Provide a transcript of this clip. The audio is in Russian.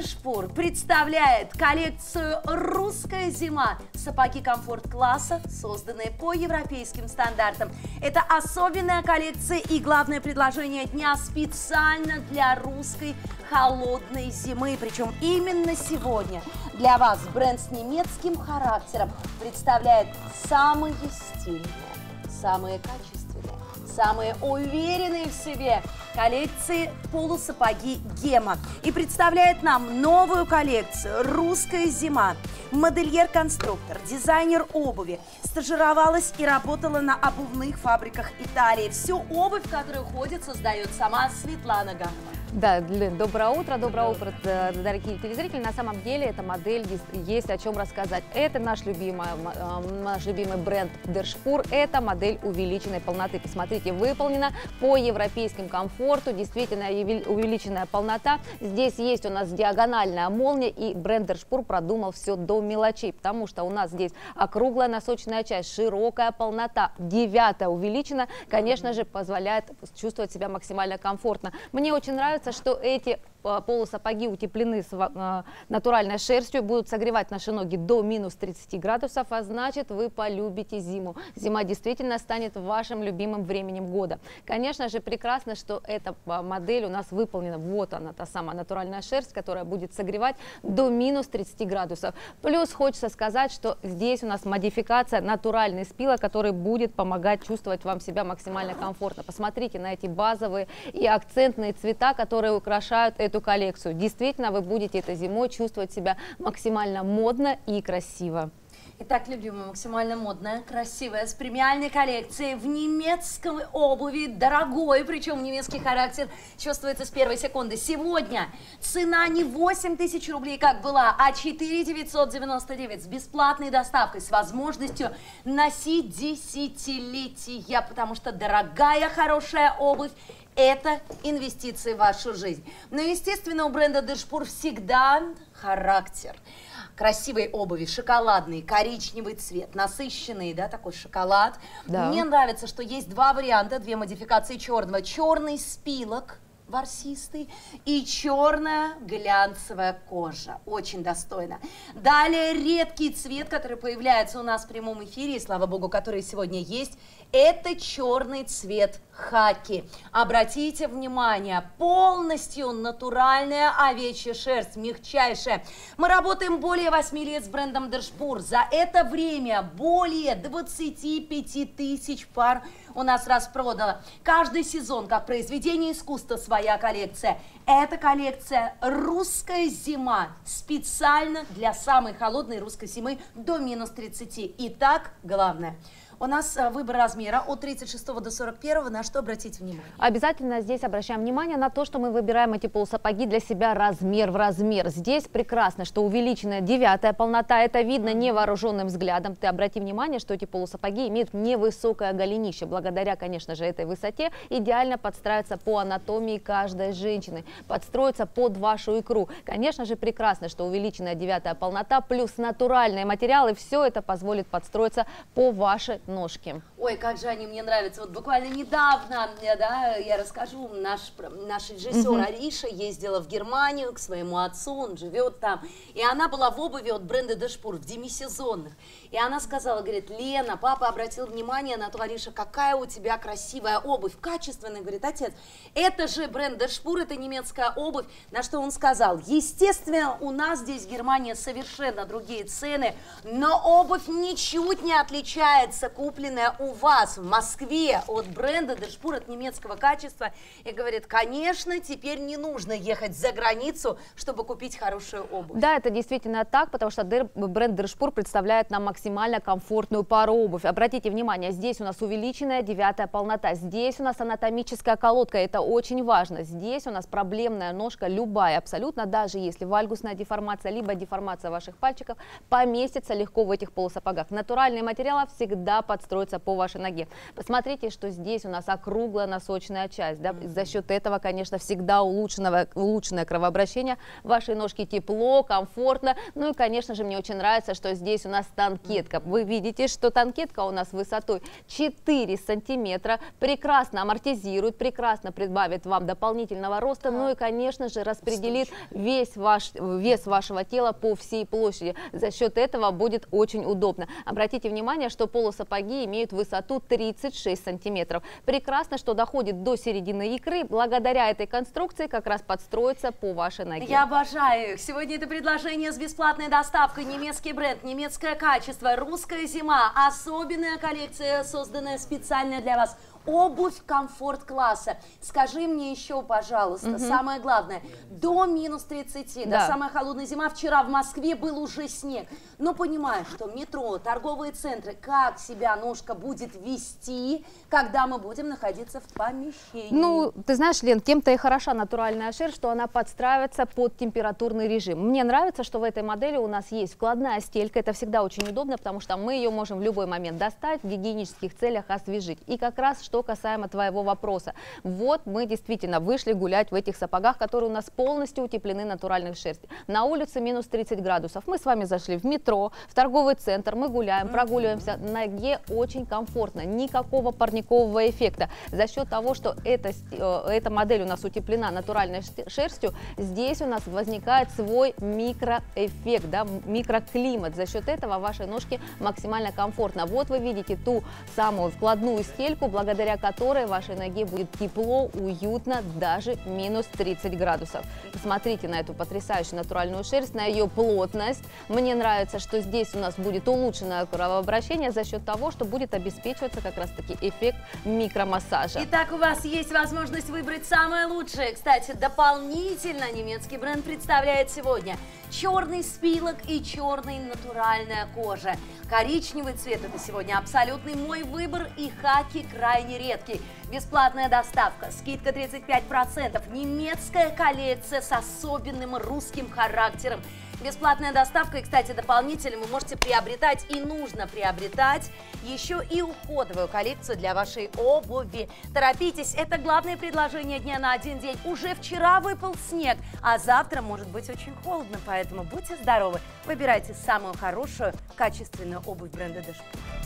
Дершпур представляет коллекцию «Русская зима». Сапоги комфорт-класса, созданные по европейским стандартам. Это особенная коллекция и главное предложение дня специально для русской холодной зимы. Причем именно сегодня для вас бренд с немецким характером представляет самые стильные, самые качественные, самые уверенные в себе коллекции полусапоги Гема. И представляет нам новую коллекцию «Русская зима». Модельер-конструктор, дизайнер обуви, стажировалась и работала на обувных фабриках Италии. Всю обувь, в которую ходит, создает сама Светлана Ганова. Да, доброе утро, дорогие телезрители. На самом деле эта модель есть о чем рассказать. Это наш любимый бренд Дершпур. Это модель увеличенной полноты. Посмотрите, выполнена по европейским комфорту. Действительно увеличенная полнота. Здесь есть у нас диагональная молния, и бренд Дершпур продумал все до мелочей, потому что у нас здесь округлая носочная часть, широкая полнота, 9-я увеличена, конечно же, позволяет чувствовать себя максимально комфортно. Мне очень нравится, что эти полусапоги утеплены с натуральной шерстью, будут согревать наши ноги до минус 30 градусов, а значит, вы полюбите зиму. Зима действительно станет вашим любимым временем года. Конечно же, прекрасно, что эта модель у нас выполнена. Вот она, та самая натуральная шерсть, которая будет согревать до минус 30 градусов. Плюс хочется сказать, что здесь у нас модификация натуральный спила, который будет помогать чувствовать вам себя максимально комфортно. Посмотрите на эти базовые и акцентные цвета, которые украшают эту коллекцию. Действительно, вы будете этой зимой чувствовать себя максимально модно и красиво. Итак, любимая, максимально модная, красивая, с премиальной коллекцией в немецкой обуви, дорогой, причем немецкий характер чувствуется с первой секунды. Сегодня цена не 8 тысяч рублей, как была, а 4 999 с бесплатной доставкой, с возможностью носить десятилетия, потому что дорогая, хорошая обувь – это инвестиции в вашу жизнь. Но, естественно, у бренда Дершпур всегда характер. Красивой обуви, шоколадный, коричневый цвет, насыщенный, да, такой шоколад. Да. Мне нравится, что есть два варианта, две модификации черного. Черный спилок, ворсистый, и черная глянцевая кожа. Очень достойно. Далее редкий цвет, который появляется у нас в прямом эфире, и слава богу, который сегодня есть, это черный цвет хаки. Обратите внимание, полностью натуральная овечья шерсть, мягчайшая. Мы работаем более 8 лет с брендом Дершпур. За это время более 25 тысяч пар у нас распродано. Каждый сезон, как произведение искусства, своя коллекция. Эта коллекция «Русская зима» специально для самой холодной русской зимы до минус 30. Итак, главное. У нас выбор размера от 36 до 41. На что обратить внимание? Обязательно здесь обращаем внимание на то, что мы выбираем эти полусапоги для себя размер в размер. Здесь прекрасно, что увеличенная 9-я полнота. Это видно невооруженным взглядом. Ты обрати внимание, что эти полусапоги имеют невысокое голенище. Благодаря, конечно же, этой высоте идеально подстраиваются по анатомии каждой женщины. Подстроиться под вашу икру. Конечно же, прекрасно, что увеличенная 9-я полнота плюс натуральные материалы. Все это позволит подстроиться по вашей ножки. Ой, как же они мне нравятся. Вот буквально недавно, да, я расскажу, наш режиссер Ариша ездила в Германию к своему отцу, он живет там, и она была в обуви от бренда Дершпур, в демисезонных. И она сказала, говорит, Лена, папа обратил внимание на то, Ариша, какая у тебя красивая обувь, качественная. Говорит, отец, это же бренд Дершпур, это немецкая обувь. На что он сказал, естественно, у нас здесь в Германии совершенно другие цены, но обувь ничуть не отличается, купленная у вас в Москве от бренда Дершпур, от немецкого качества. И говорит, конечно, теперь не нужно ехать за границу, чтобы купить хорошую обувь. Да, это действительно так, потому что бренд Дершпур представляет нам максимально комфортную пару обуви. Обратите внимание, здесь у нас увеличенная 9-я полнота, здесь у нас анатомическая колодка, это очень важно. Здесь у нас проблемная ножка, любая абсолютно, даже если вальгусная деформация, либо деформация ваших пальчиков, поместится легко в этих полусапогах. Натуральные материалы всегда подстроится по вашей ноге. Посмотрите, что здесь у нас округлая носочная часть. Да? За счет этого, конечно, всегда улучшенное кровообращение. Вашей ножке тепло, комфортно. Ну и, конечно же, мне очень нравится, что здесь у нас танкетка. Вы видите, что танкетка у нас высотой 4 сантиметра. Прекрасно амортизирует, прекрасно прибавит вам дополнительного роста. Ну и, конечно же, распределит весь вес вашего тела по всей площади. За счет этого будет очень удобно. Обратите внимание, что полусапоги имеют высоту 36 сантиметров. Прекрасно, что доходит до середины икры. Благодаря этой конструкции как раз подстроится по вашей ноге. Я обожаю их. Сегодня это предложение с бесплатной доставкой. Немецкий бренд, немецкое качество, русская зима. Особенная коллекция, созданная специально для вас. Обувь комфорт-класса. Скажи мне еще, пожалуйста, самое главное, до минус 30, да. до самой холодной зимы. Вчера в Москве был уже снег. Но понимаешь, что метро, торговые центры, как себя ножка будет вести, когда мы будем находиться в помещении? Ну, ты знаешь, Лен, тем-то и хороша натуральная шерсть, что она подстраивается под температурный режим. Мне нравится, что в этой модели у нас есть вкладная стелька. Это всегда очень удобно, потому что мы ее можем в любой момент достать, в гигиенических целях освежить. И как раз, что касаемо твоего вопроса. Вот мы действительно вышли гулять в этих сапогах, которые у нас полностью утеплены натуральной шерстью. На улице минус 30 градусов. Мы с вами зашли в метро, в торговый центр, мы гуляем, прогуливаемся. На ноге очень комфортно, никакого парникового эффекта. За счет того, что эта модель у нас утеплена натуральной шерстью, здесь у нас возникает свой микроэффект, да, микроклимат. За счет этого вашей ножке максимально комфортно. Вот вы видите ту самую вкладную стельку, благодаря которой вашей ноге будет тепло, уютно, даже минус 30 градусов. Посмотрите на эту потрясающую натуральную шерсть, на ее плотность. Мне нравится, что здесь у нас будет улучшенное кровообращение за счет того, что будет обеспечиваться как раз-таки эффект микромассажа. Итак, у вас есть возможность выбрать самое лучшее. Кстати, дополнительно немецкий бренд представляет сегодня черный спилок и черный натуральная кожа. Коричневый цвет – это сегодня абсолютный мой выбор, и хаки крайне редкий. Бесплатная доставка, скидка 35%, немецкая коллекция с особенным русским характером. Бесплатная доставка, и, кстати, дополнительно вы можете приобретать, и нужно приобретать, еще и уходовую коллекцию для вашей обуви. Торопитесь, это главное предложение дня на один день. Уже вчера выпал снег, а завтра может быть очень холодно, поэтому будьте здоровы, выбирайте самую хорошую, качественную обувь бренда Дешпур.